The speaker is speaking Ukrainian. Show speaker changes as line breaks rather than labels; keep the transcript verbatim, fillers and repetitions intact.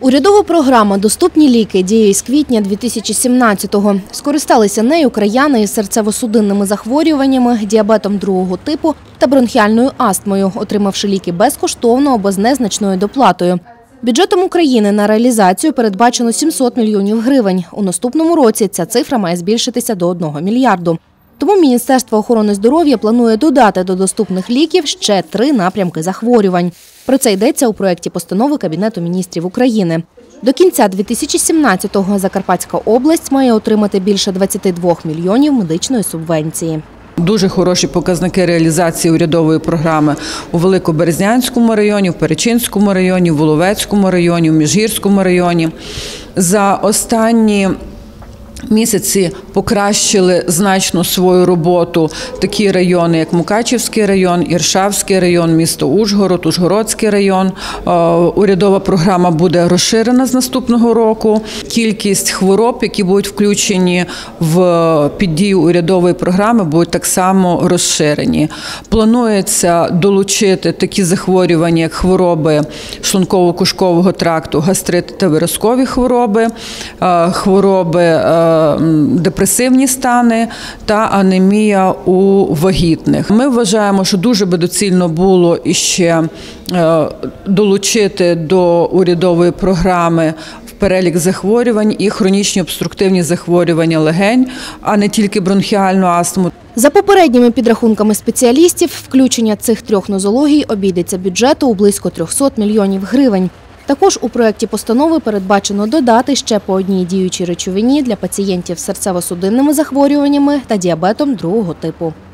Урядова програма «Доступні ліки» діє із квітня дві тисячі сімнадцятого. Скористалися нею краяни із серцево-судинними захворюваннями, діабетом другого типу та бронхіальною астмою, отримавши ліки безкоштовно або з незначною доплатою. Бюджетом України на реалізацію передбачено сімсот мільйонів гривень. У наступному році ця цифра має збільшитися до одного мільярду. Тому Міністерство охорони здоров'я планує додати до доступних ліків ще три напрямки захворювань. Про це йдеться у проєкті постанови Кабінету міністрів України. До кінця дві тисячі сімнадцятого Закарпатська область має отримати більше двадцяти двох мільйонів медичної субвенції.
Дуже хороші показники реалізації урядової програми у Великоберезнянському районі, в Перечинському районі, в Воловецькому районі, в Міжгірському районі. За останні місяці покращили значно свою роботу такі райони, як Мукачівський район, Іршавський район, місто Ужгород, Ужгородський район. Урядова програма буде розширена з наступного року. Кількість хвороб, які будуть включені в під дію урядової програми, будуть так само розширені. Планується долучити такі захворювання, як хвороби шлунково-кишкового тракту, гастрит та виразкові хвороби, хвороби депресивні стани та анемія у вагітних. Ми вважаємо, що дуже би доцільно було іще долучити до урядової програми в перелік захворювань і хронічні обструктивні захворювання легень, а не тільки бронхіальну астму.
За попередніми підрахунками спеціалістів, включення цих трьох нозологій обійдеться бюджету у близько трьохсот мільйонів гривень. Також у проєкті постанови передбачено додати ще по одній діючій речовині для пацієнтів з серцево-судинними захворюваннями та діабетом другого типу.